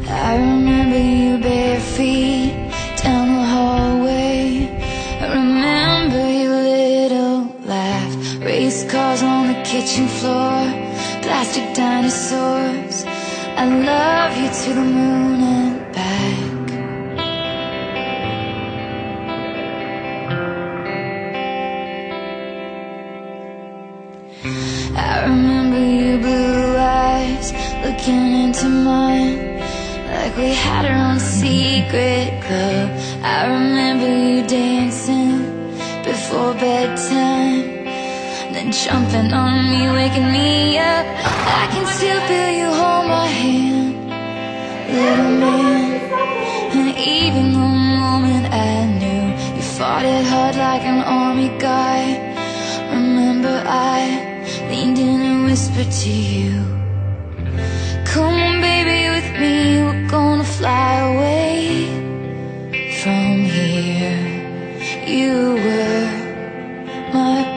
I remember you bare feet down the hallway. I remember your little laugh. Race cars on the kitchen floor, plastic dinosaurs. I love you to the moon and back. I remember your blue eyes looking into mine, like we had our own secret club. I remember you dancing before bedtime, then jumping on me, waking me up. I can still feel you hold my hand, little man. And even the moment I knew you fought it hard like an army guy, remember I leaned in and whispered to you, come on baby with me, we're gonna fly away from here. You were my